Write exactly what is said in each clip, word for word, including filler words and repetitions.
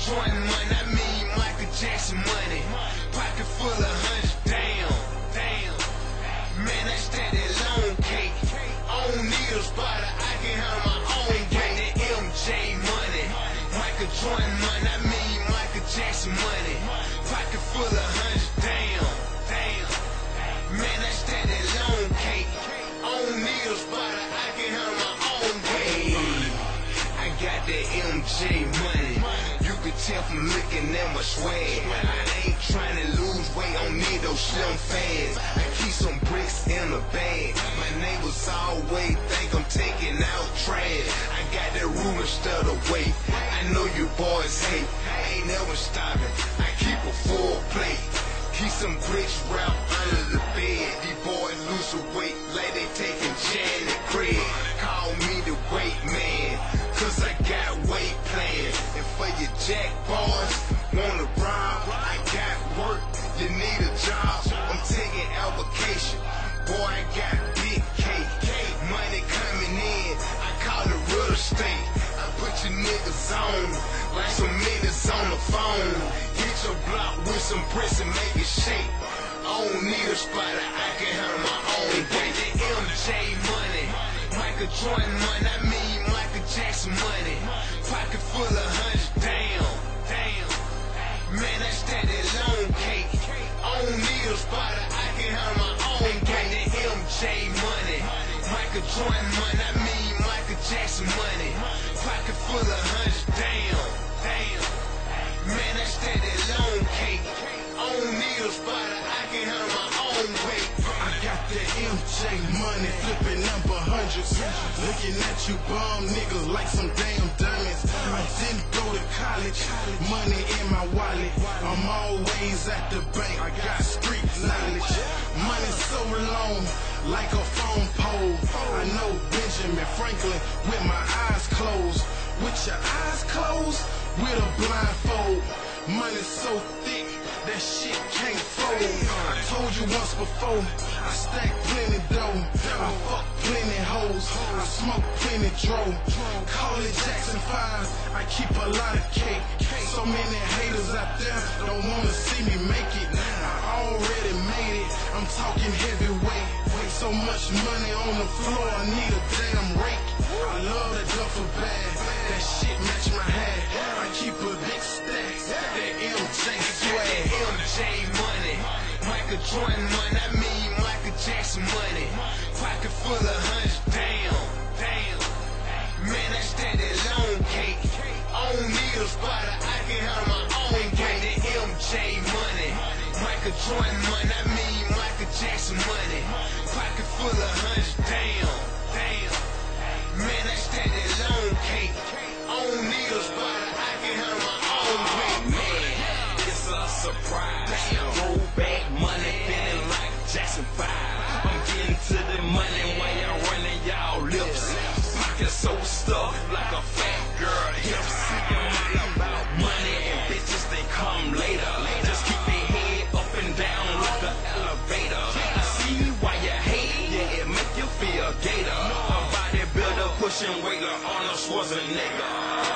Jordan money, I mean Michael Jackson money. Pocket full of hundreds, damn, damn. Man, that's that, that long cake. I don't need a spotter, I can handle my own weight. That M J money. Michael Jordan money, I mean Michael Jackson money. Pocket full of hundreds, damn, damn. Man, that's that, that long cake. I don't need a spotter, I can handle my own weight. I got that M J money. You can tell from looking at my swag. I ain't trying to lose weight, don't need those slim fads. I keep some bricks in a bag. My neighbors always think I'm taking out trash. I got that ruler instead of weight. I know you boys hate, I ain't never stopping. I keep a full plate. Keep some bricks wrapped under the bed. These boys lose some weight like they taking Janet Craig. Call me the weight man, cause I got weight plans. And for your jack boys, wanna rob, I got work, you need a job, I'm taking application. Boy, I got big cake, money coming in, I call it real estate. I put your niggas on, like some niggas on the phone. Hit your block with some bricks and make it shake. I don't need a spotter, I can handle my own weight. That M J money, Michael Jordan money, I mean Michael Jackson money. Pocket full of hundreds, damn, damn. Man, that's that, that long cake. I don't need a spotter, I can handle my own weight. That M J money, Michael Jordan money, I mean Michael Jackson money. Pocket full of hundreds, damn, damn. Man, that's that, that long cake. I don't need a spotter, I can handle my own weight. I got that M J money, flipping number hundreds. Looking at you bum niggas like some damn dummies. I didn't go to college, money in my wallet. I'm always at the bank, I got street knowledge. Money so long, like a phone pole. I know Benjamin Franklin with my eyes closed. With your eyes closed, with a blindfold. Money so thick, that shit can't fold. I told you once before, I stack plenty dough. I fuck plenty hoes, I smoke plenty dro. Call it Jackson five, I keep a lot of cake. So many haters out there don't wanna see me make it. I already made it, I'm talking heavyweight. So much money on the floor, I need a damn rake. I love that duffel bag, that shit match my hat. I keep a big stack, that M J swag. M J money, Michael Jordan money, I mean Michael Jackson money. Pocket full of hundreds, damn, damn. Man, that's that, that long cake. I don't need a spotter, I can handle my own weight. That M J money, Michael Jordan money, I mean Michael Jackson money. Pocket full of hundreds, damn, damn. Man, that's that, that long cake. I don't need a spotter, I can handle my own weight. Man, it's a surprise. Throwback money, feeling like Jackson five. I'm getting to the money while y'all running y'all lips. Pocket so stuffed like a fat girl hips. I'm all about money and bitches, they come later. Just keep their head up and down like an elevator. I see why you hate, yeah, it make you feel gator. A bodybuilder pushing weight like Arnold Schwarzenegger.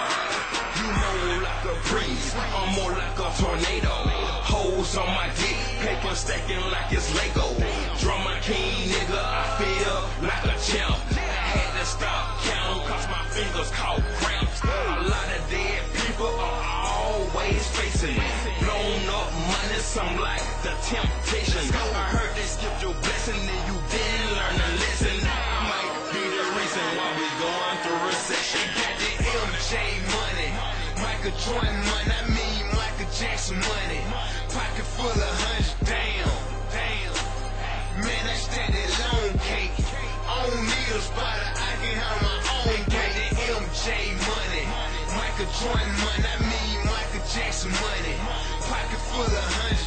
You know like a breeze, I'm more like a tornado. Hoes on my dick, paper stacking like it's Lego. Drummer king, nigga, I feel like a champ. Had to stop counting cause my fingers caught cramps. A lot of dead people are always facing blown up money, some like the Temptation. I heard they skipped your blessing and you didn't learn a lesson. I might be the reason why we going through recession. Got the M J money, Michael Jordan money, I mean Michael Jackson money. Pocket full of hundreds, damn, damn. Man, that's that, that long cake. I don't need a spotter, I can handle my own weight. That M J money, Michael Jordan money, I mean Michael Jackson money. Pocket full of hundreds.